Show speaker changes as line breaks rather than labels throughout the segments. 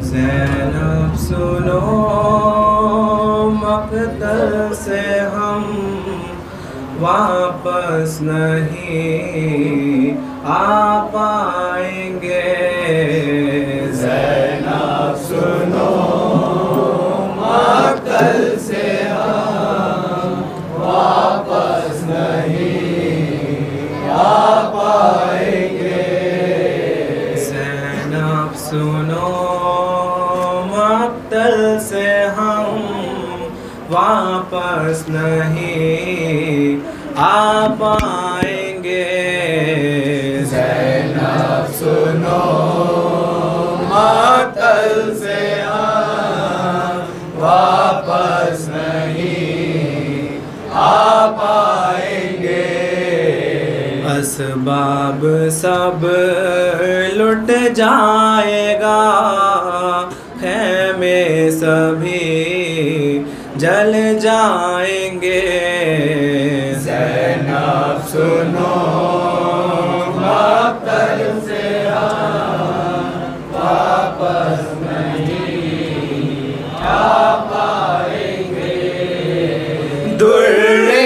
ज़ैनब सुनो, मक़तल से हम वापस नहीं आ पाएंगे। ज़ैनब सुनो, मक़तल से हम वापस नहीं आ पाएंगे। ज़ैनब सुनो, मक़तल से हम वापस नहीं आ पाएंगे। ज़ैनब सुनो, मक़तल से हम वापस नहीं आ पाएंगे। असबाब सब लुट जाएगा, ख़ैमे सभी जल जाएंगे। ज़ैनब सुनो, मक़तल से हम वापस नहीं आ पाएंगे। दुर्रे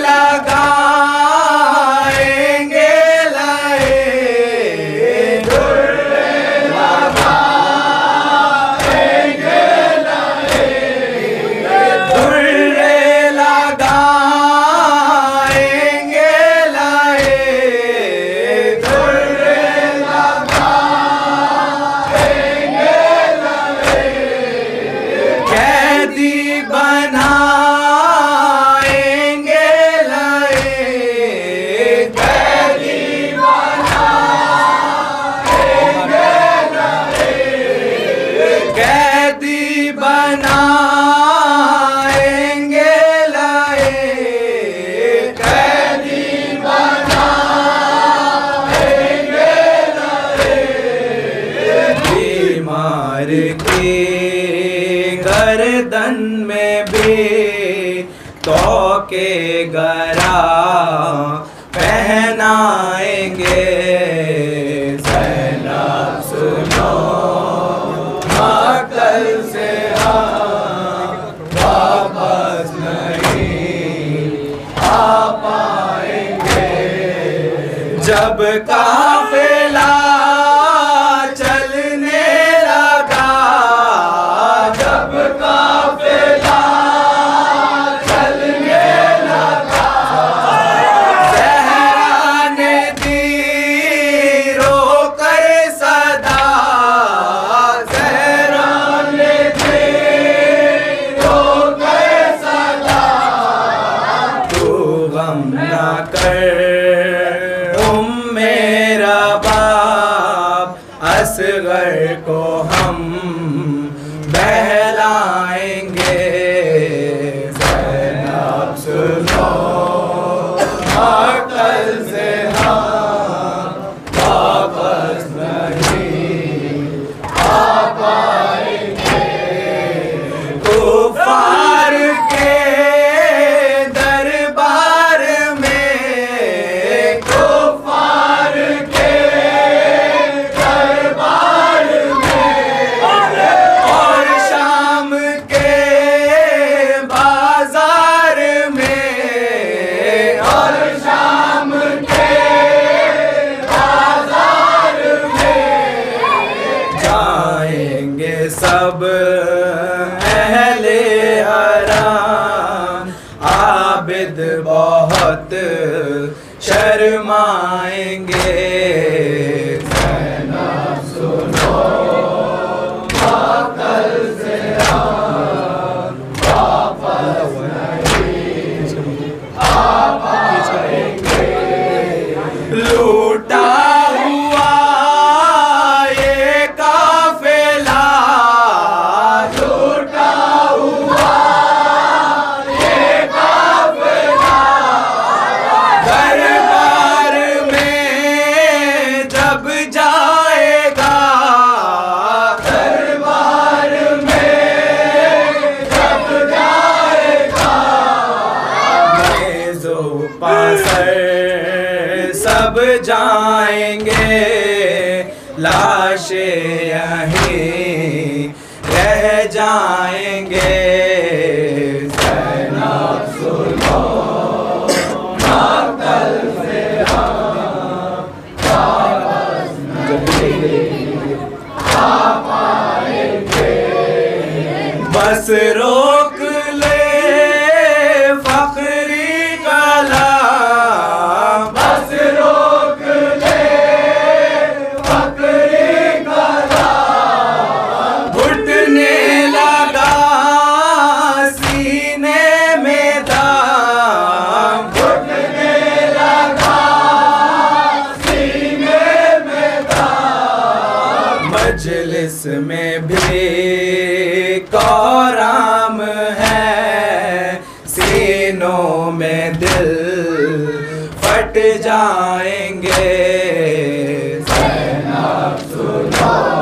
की गर्दन में भी तोके गरा पहनाएंगे। ज़ैनब सुनो, मक़तल से हम वापस नहीं आ पाएंगे। जब काफ़िला ना कर मेरा बाप, असगर को हम बहलाएंगे। ज़ैनब सुनो, मक़तल से हम वापस नहीं आ पाएंगे। कुफ़ार के सब अहले हराम आबिद बहुत शर्माएंगे। ज़ैनब सुनो, मक़तल से हम वापस नहीं आ पाएंगे। लूटा सब जाएंगे, लाशें यहीं बस रोक ले फखरी कलाम, बस रोक ले फखरी कलाम। घुटने लगा सीने में दाम, घुटने लगा सीने में दाम। मजलिस में भी कौराम है, सीनों में दिल फट जाएंगे। ज़ैनब सुनो